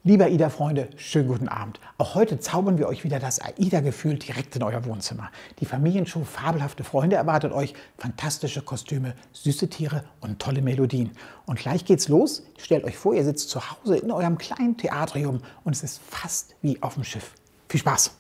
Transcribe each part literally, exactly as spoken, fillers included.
Liebe AIDA-Freunde, schönen guten Abend. Auch heute zaubern wir euch wieder das AIDA-Gefühl direkt in euer Wohnzimmer. Die Familienshow Fabelhafte Freunde erwartet euch fantastische Kostüme, süße Tiere und tolle Melodien. Und gleich geht's los. Stellt euch vor, ihr sitzt zu Hause in eurem kleinen Theatrium und es ist fast wie auf dem Schiff. Viel Spaß!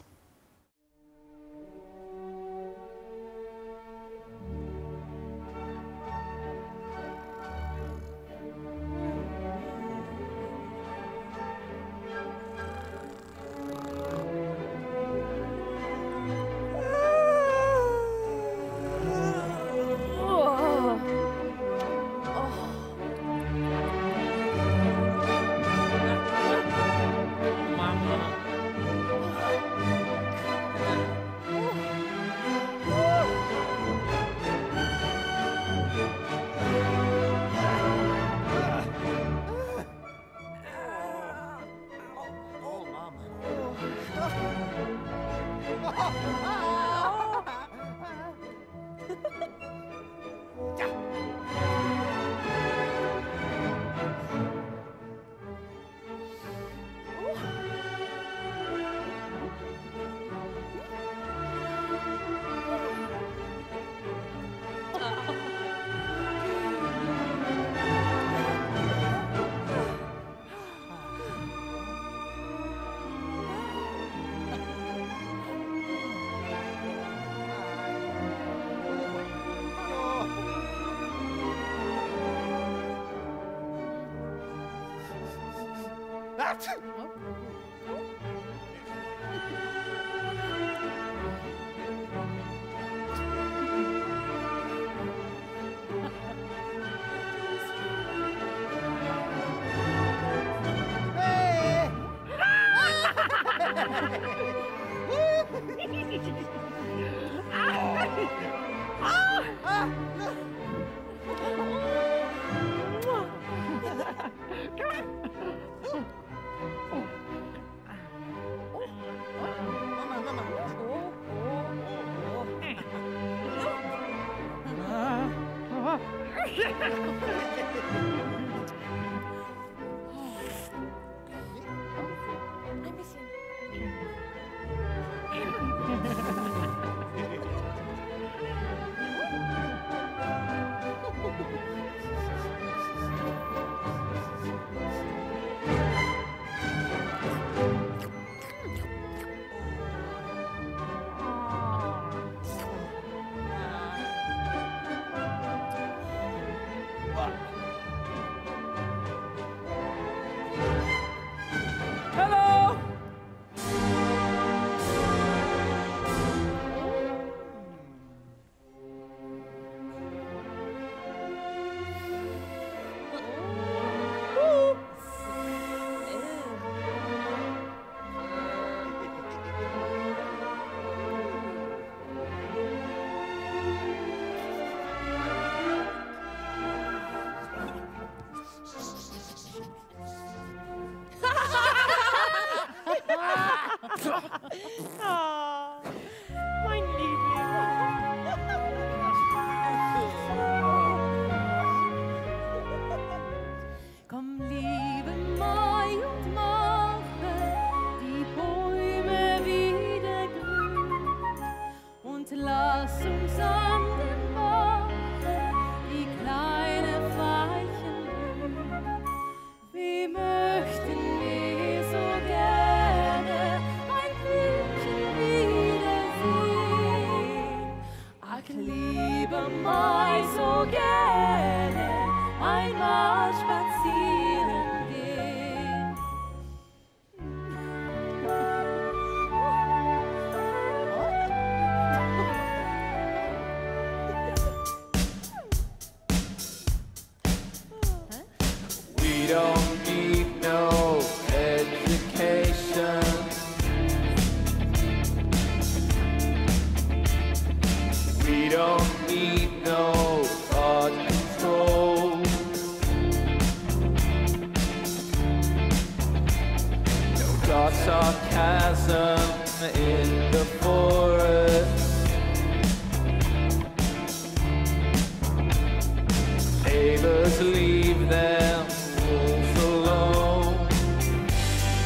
Leave them wolves alone.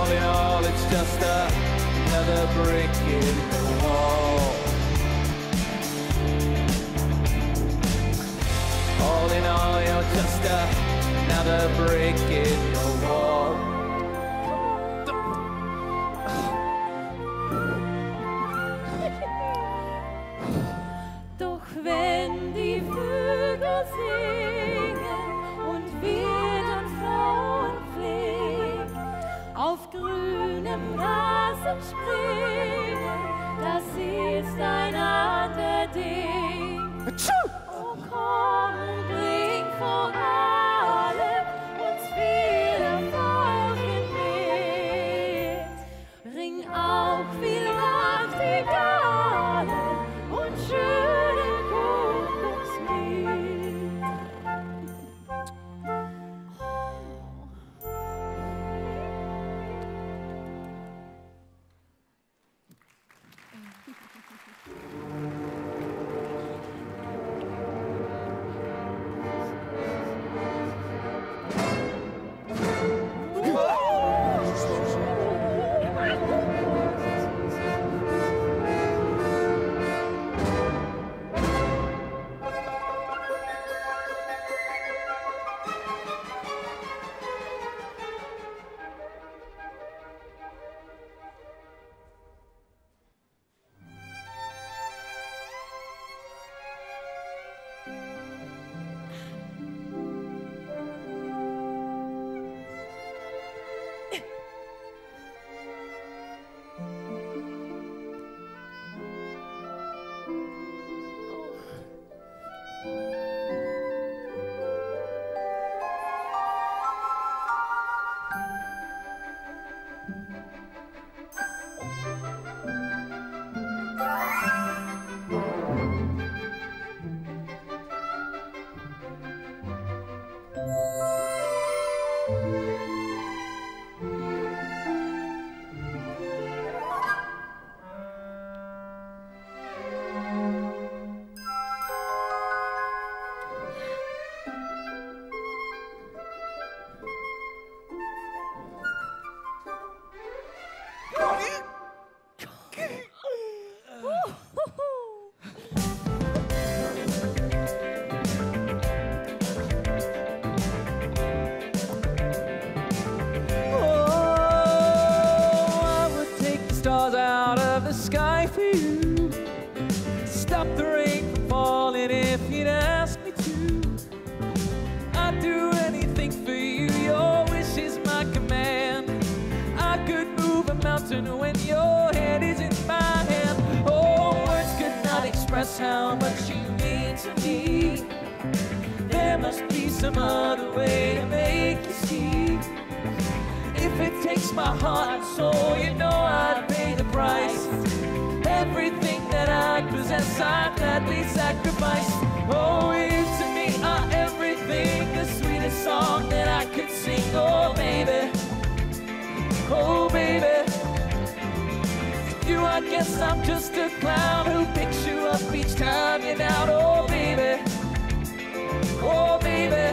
all in all, it's just another brick in the wall. All in all, you're just another brick in the wall. Doch wenn die Vögel singen und wir dann Frauenpfleg auf grünem Rasen springen, das ist ein ander Ding. Oh komm, bring vor allem uns viel Erfolg mit. Ring auch viel Nachtigallen und schöne Kuckuckslied. Sky for you, stop the rain from falling if you'd ask me to. I'd do anything for you, your wish is my command. I could move a mountain when your head is in my hand. Oh, words could not express how much you mean to me. There must be some other way to make you see. If it takes my heart and soul, you know I'd pay the price. Everything that I possess, I'd gladly sacrifice. Oh, you to me are everything, the sweetest song that I could sing. Oh, baby, oh, baby. To you, I guess I'm just a clown who picks you up each time you're down. Oh, baby, oh, baby.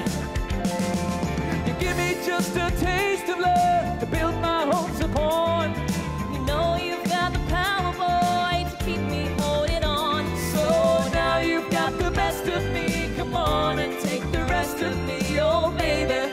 You give me just a taste of love to build my hopes upon. You know you've got the power, boy, to keep me holding on. So now you've got the best of me. Come on and take the rest of me, oh baby.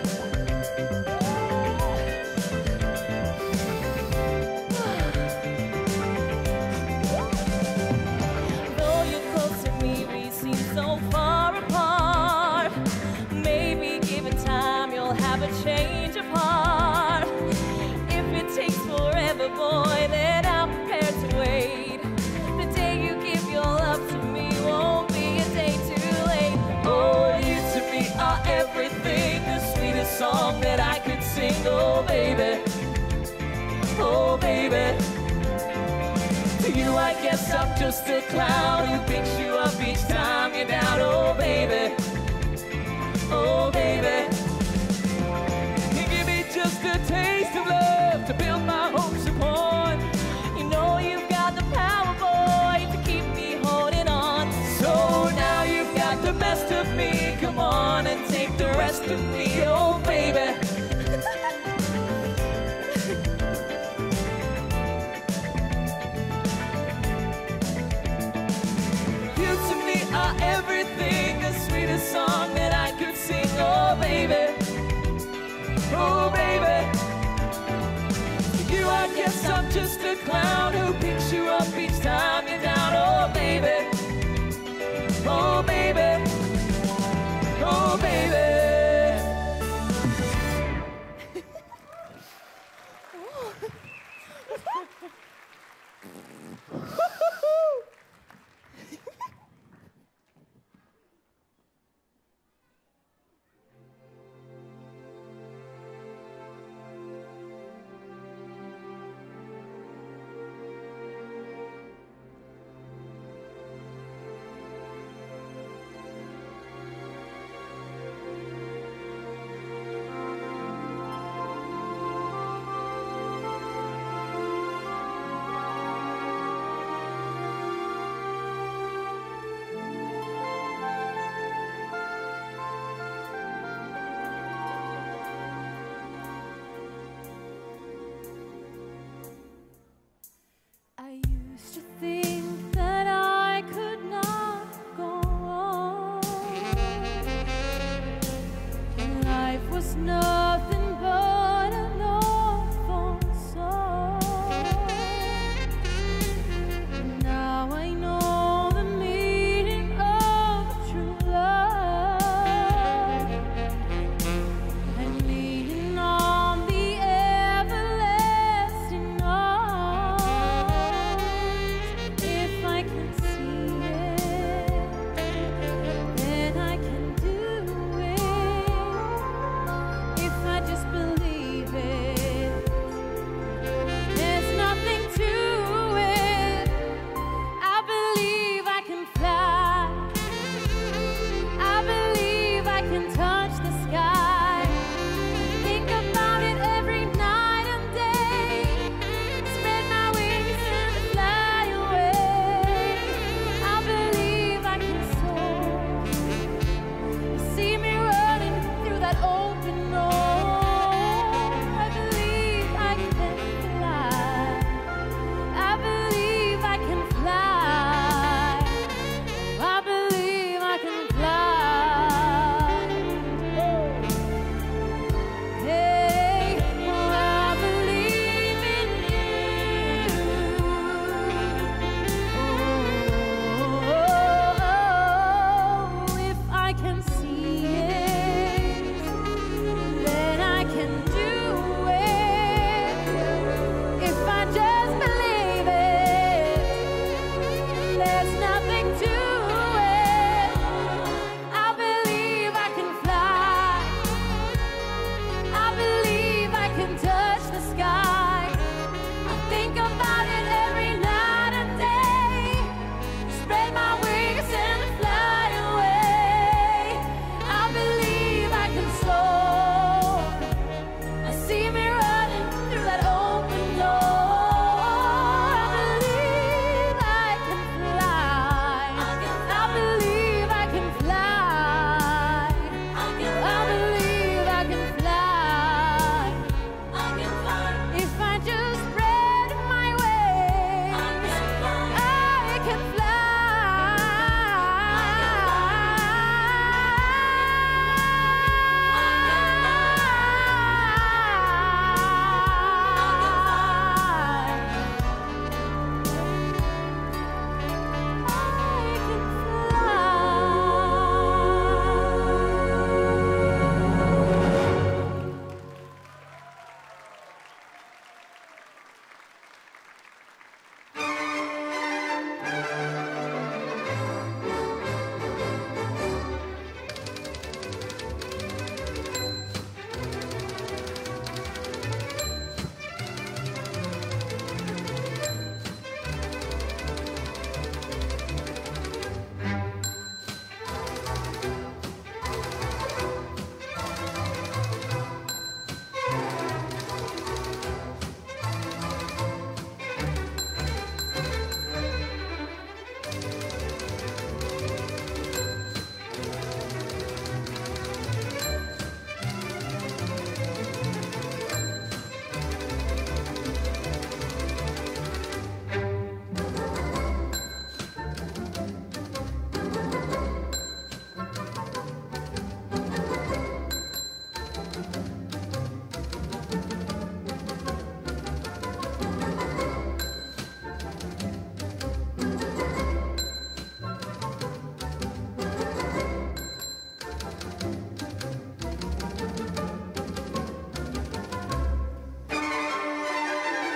Though you're close to me, we seem so far apart. Maybe given time, you'll have a change of heart. If it takes forever, boy, then I'm prepared to wait. The day you give your love to me won't be a day too late. Oh, you to me are everything, the sweetest song that I could sing. Oh, baby, oh, baby. To you, I guess I'm just a clown who picks you up each time you're down. Oh, baby, oh, baby. You give me just a taste of love to build my hopes upon. You know you've got the power, boy, to keep me holding on. So now you've got the best of me. Come on and take the rest of me, oh baby. guess I'm just a clown who picks you up each time you're down. Oh, baby. Oh, baby. Oh, baby.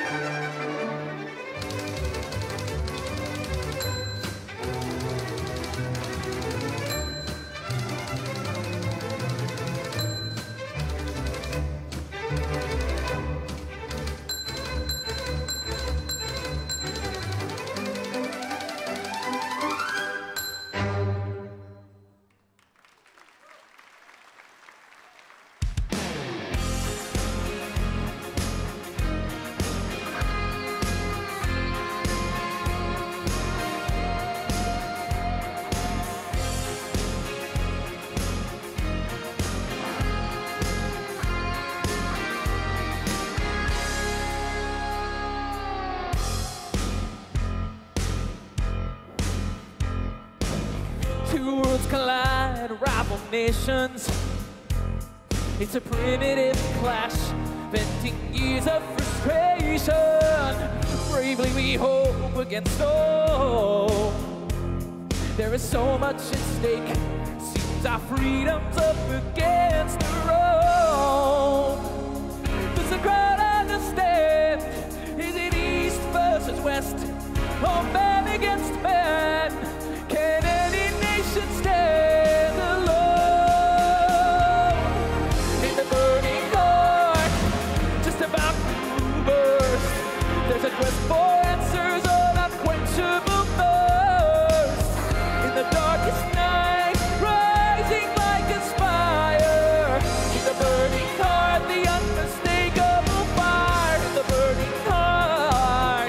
Two worlds collide, rival nations. It's a primitive clash, venting years of frustration. Bravely we hope against all. There is so much at stake. Seems our freedom's up against the road. Does the crowd understand? Is it east versus west? Or man against man? Can any nation stand alone? In the burning heart, just about to burst, there's a quest for answers, an unquenchable thirst. In the darkest night, rising like a spire. In the burning heart, the unmistakable fire. In the burning heart.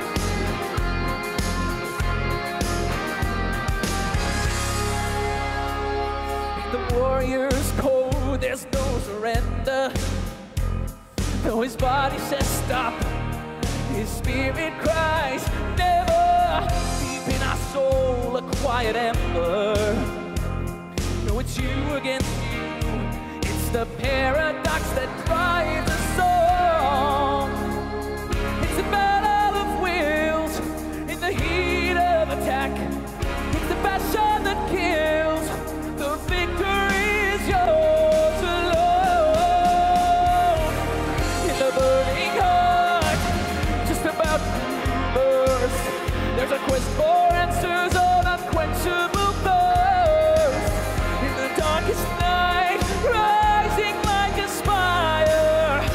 The warrior's code, there's no surrender. Though his body says stop, his spirit cries never. Deep in our soul, a quiet ember. No, it's you against you. It's the paradox that drives us on. It's a battle of wills in the heat of attack. It's the passion that kills. The victory is yours alone. In the burning heart, just about to burst, there's a quest for answers, an unquenchable thirst. In the darkest night, rising like a spire.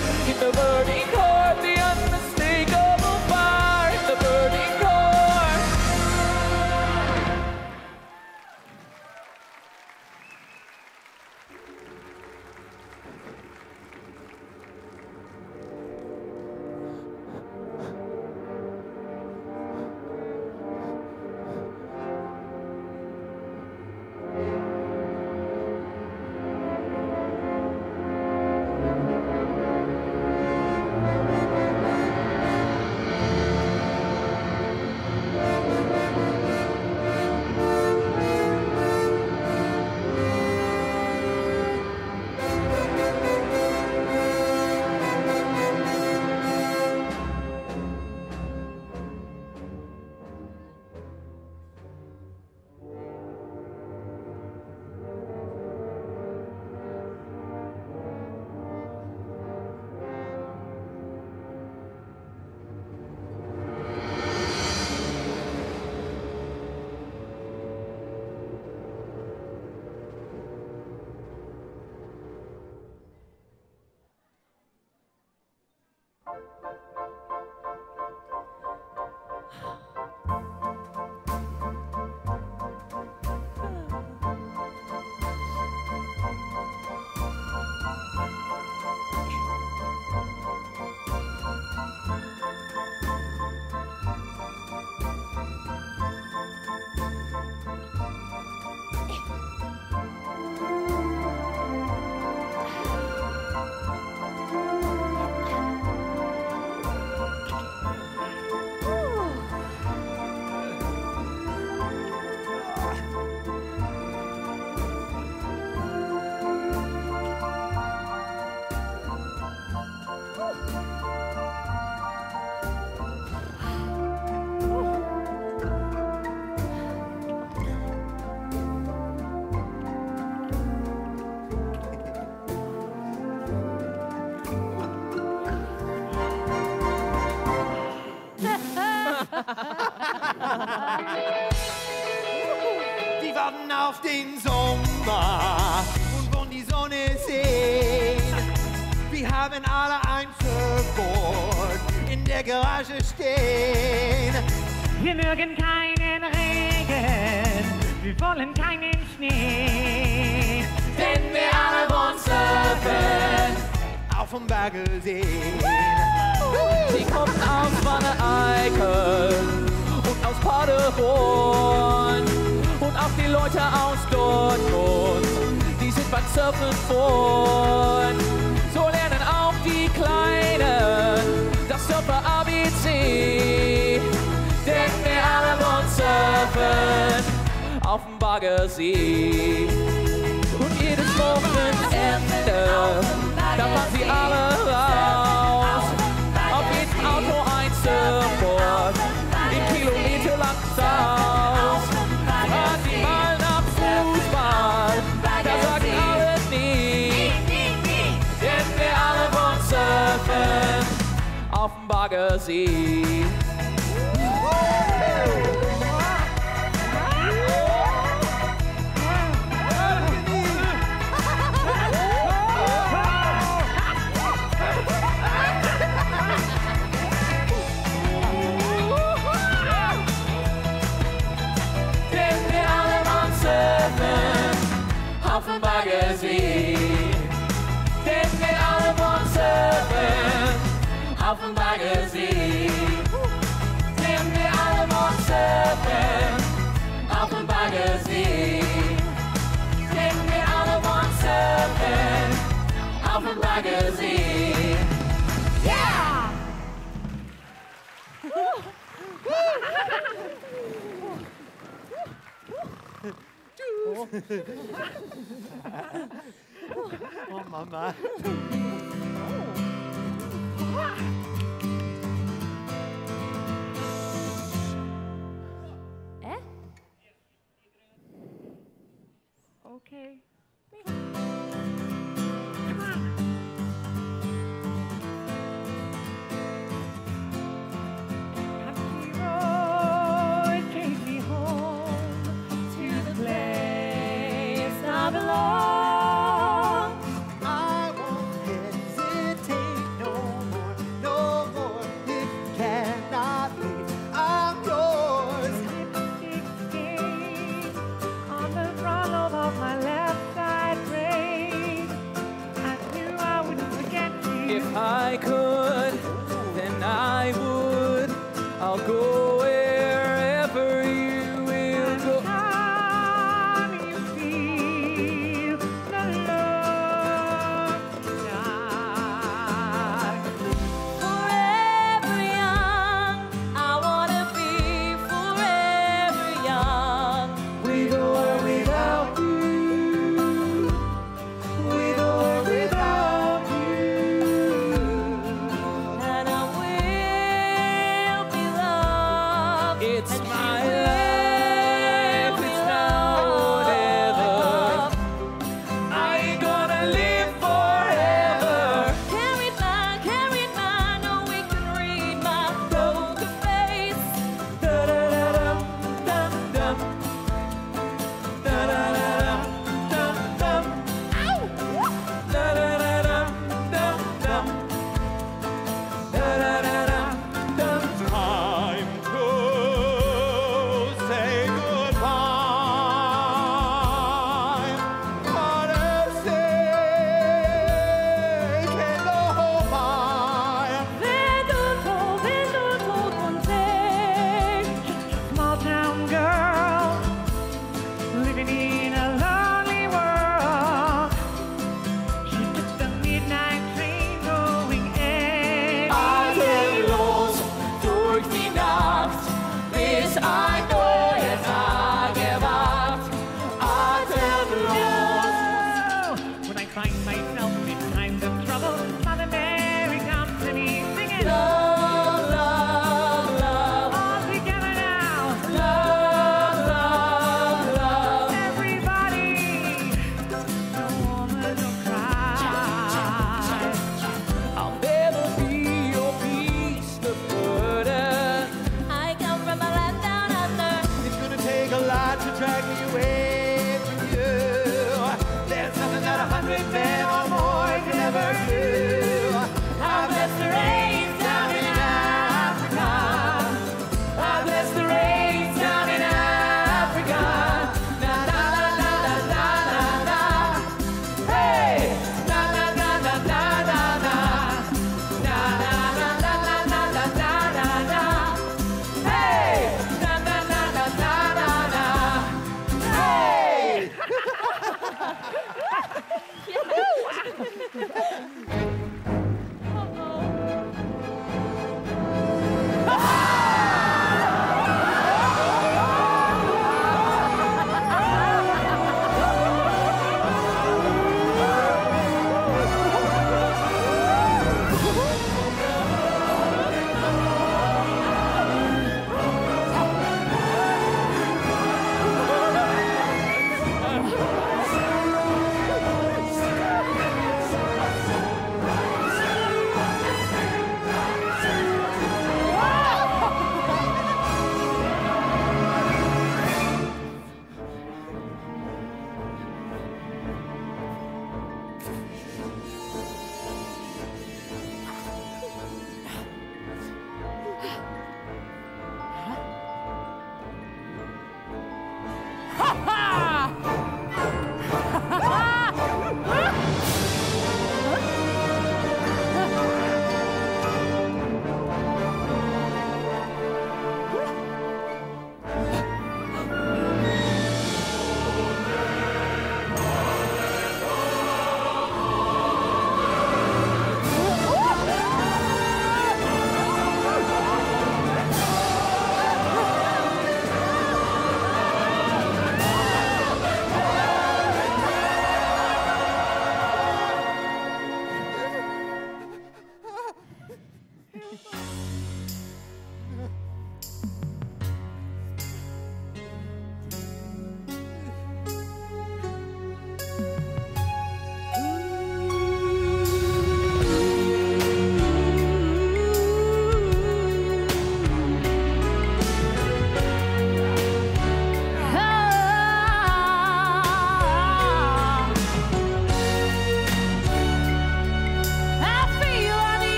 auf den Sommer und wollen die Sonne sehen. Wir haben alle ein Surfboard in der Garage stehen. Wir mögen keinen Regen, wir wollen keinen Schnee. Denn wir alle wollen surfen. Auf dem Baggersee. Sie kommen aus Wanne-Eickel und aus Paderborn und auch die Leute aus Dortmund, die sind beim Surfen vorn. So lernen auch die Kleinen das Surfer-A B C. Denn wir alle wollen surfen auf dem Baggersee. Und jedes Wochenende, da fahren sie alle raus. Auf jedem Auto ein Surfboard, den Kilometer lang Saus. Fahren sie mal nach Fußball, da sagen alle nie. Denn wir alle wollen surfen auf dem Baggersee. Auf dem Baggersee. Denn wir alle wollen surfen auf dem Baggersee. Denn wir alle wollen surfen auf dem Baggersee. Denn wir alle wollen surfen auf dem Baggersee. Yeah! Oh Mama. Eh? Okay. Country road, take me home to the place I belong. I won't hesitate no more, no more. It cannot wait. I'm yours. Sixteen on the throttle of my left side brake. I knew I wouldn't forget you. If I could, then I would. I'll go wherever you will go. Time you feel the love die. Forever young, I wanna be forever young. With or without you. With or without you. And I will be loved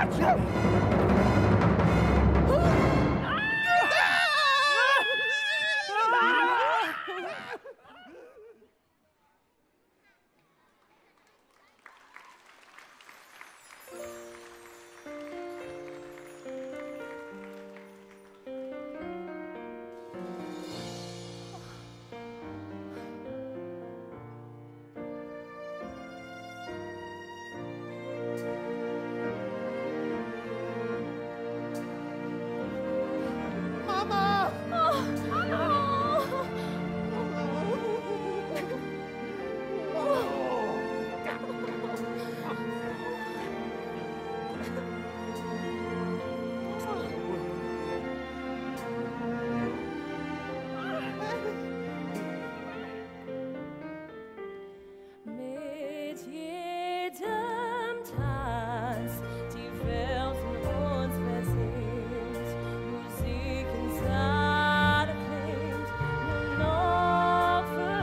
Mit jedem Tanz die Welt von uns versinkt, Musik in Saale klingt, nur noch für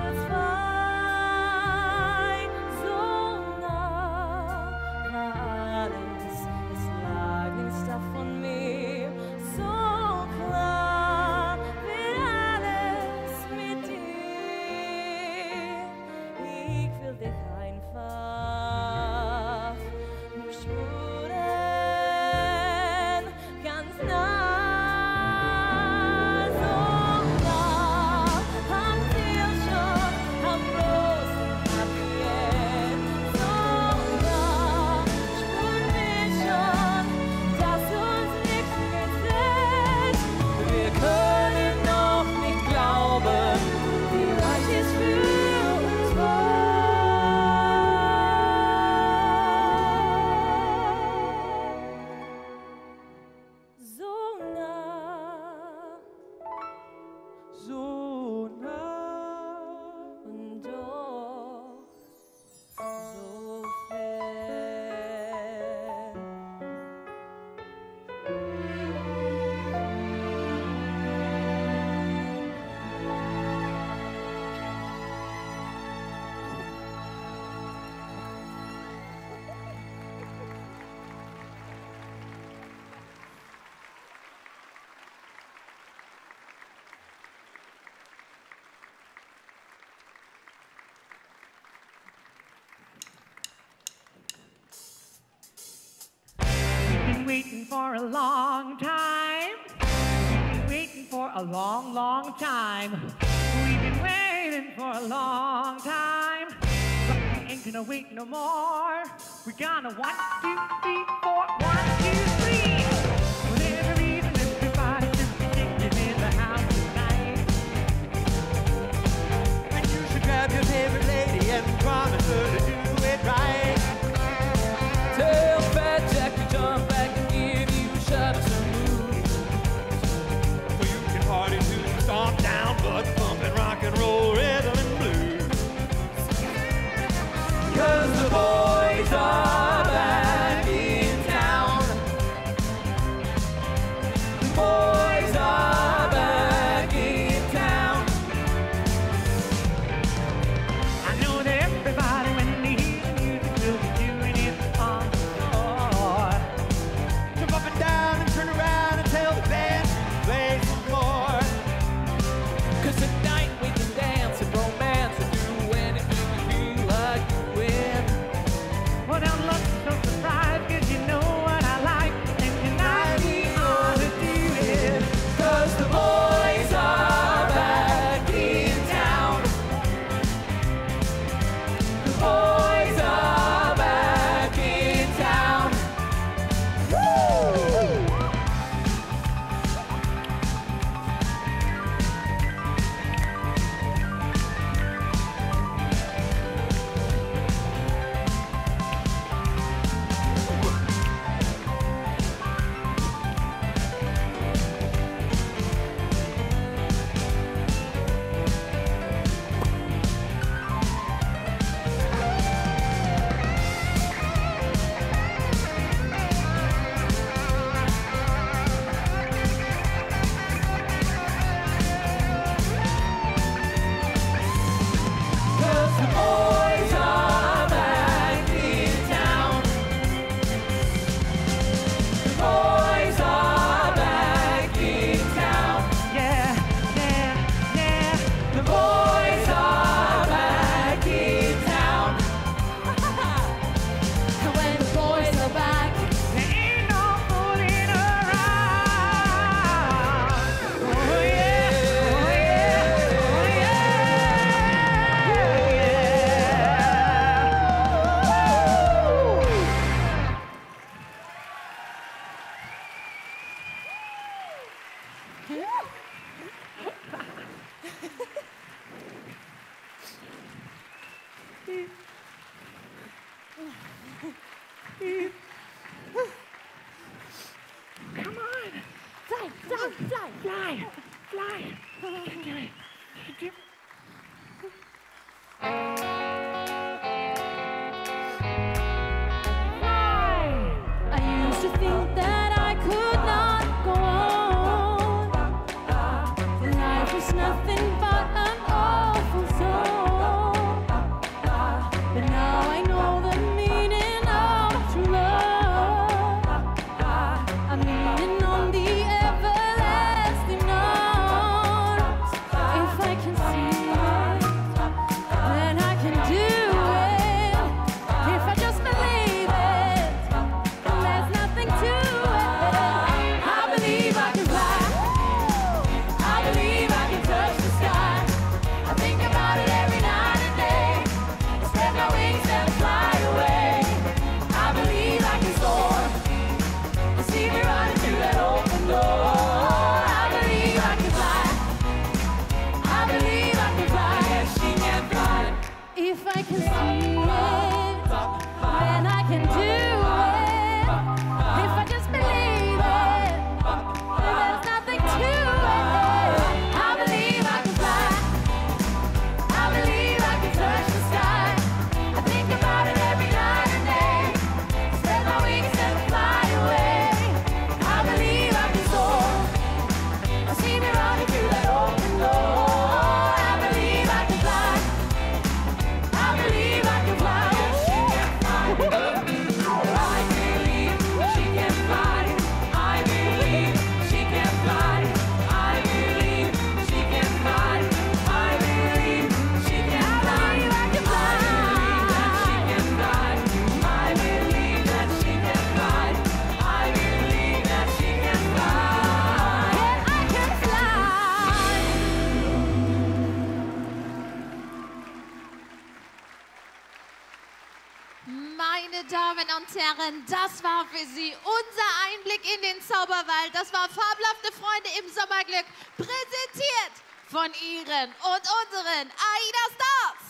zwei. So nah war alles, es lag nichts davon mehr, so klar wird alles mit dir. Ich will dich einfach nur spüren, ganz nah, so nah, am Ziel schon, am großen Happy End. So nah, spüren wir schon, dass uns nichts mehr trennt. Wir können noch nicht glauben, wie weit es für uns war. So nah So nah. und doch so fern. We've been waiting for a long time. We've been waiting for a long, long time. We've been waiting for a long time. But we ain't gonna wait no more. We're gonna one, two, three, four, one, two, three. For whatever reason, everybody should be singing in the house tonight. And you should grab your favorite lady and promise her to do it right. Tell Fat Jack to jump back and give you a shot of some moves. So you can party to the stomp down, butt pumping rock and roll rhythm and blues. Cause the boys are back in town. The boys are back in town. I know that everybody, when they hear the music, Fly, fly. I used to think that I could not go on. That life was nothing but an awful song. But now I know the meaning of true love. I'm leaning on the everlasting arms. If I can see it, then I can do it. If I just believe it, then there's nothing to it. I believe I can fly. I believe I can touch the sky. I think about it every night and day. I spread my wings and fly away. I believe I can soar. I see me running through that open door. I believe I can fly. I believe I can fly. Yes, she can fly. If I can see it, then I can do it. If I just believe it, then there's nothing to it. I believe I can fly. I believe I can touch the sky. I think about it every night and day. Spread my wings and fly away. I believe I can soar. I see me running through that open door. I believe I can fly. I believe I can fly. Yes, she can fly. I believe she can fly. I believe she can fly. I believe she can fly. I believe she can fly. I believe that she can fly. I believe that she can fly. I believe that she can fly. And I can Meine Damen und Herren, das war für Sie unser Einblick in den Zauberwald. Das war Fabelhafte Freunde im Sommerglück, präsentiert von Ihren und unseren AIDA Stars.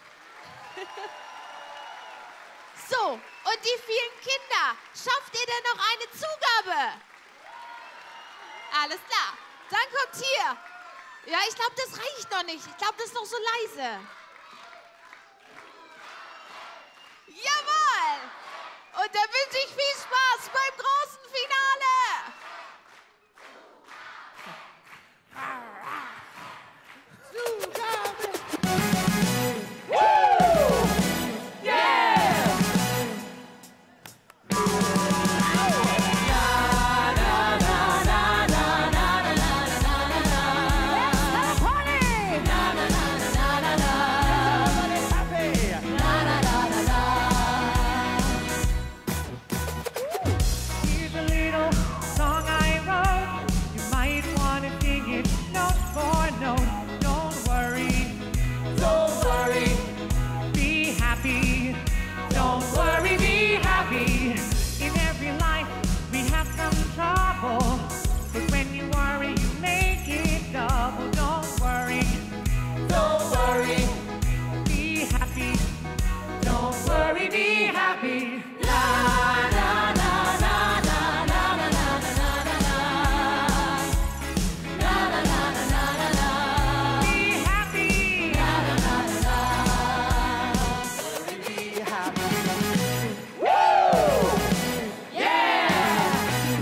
So, und die vielen Kinder, schafft ihr denn noch eine Zugabe? Alles klar, dann kommt hier. Ja, ich glaube, das reicht noch nicht. Ich glaube, das ist noch so leise. Jawohl! Und dann wünsche ich viel Spaß beim großen Finale! Here's a little song I wrote. You might want to sing it note for note. Don't worry, don't worry, be happy. Don't worry, be happy. In every life we have some trouble, but when you worry, you make it double. Don't worry, don't worry, be happy. Don't worry, be happy. La la la la la la la la la la la. La la la la la la la. Be happy. La la la la la. Be happy. Woo! Yeah!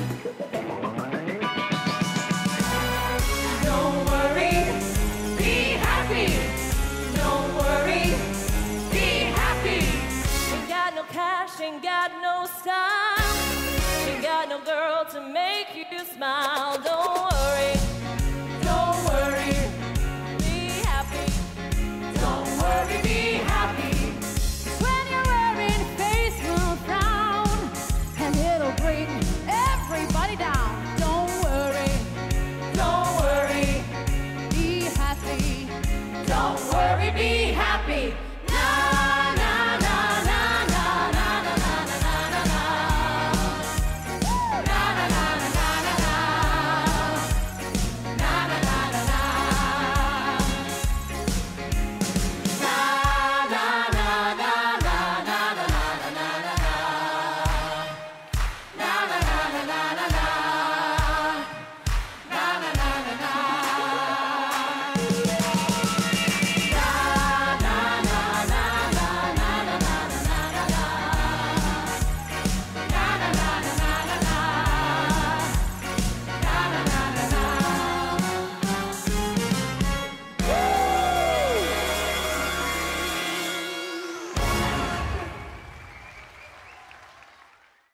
Don't worry, be happy. Don't worry, be happy. Ain't got no cash, ain't got no style. Ain't got no girl to make you smile. Don't worry, Don't worry, be happy. don't worry, be happy. When you're wearing a face will frown, and it'll bring everybody down. Don't worry, Don't worry, be happy. don't worry, be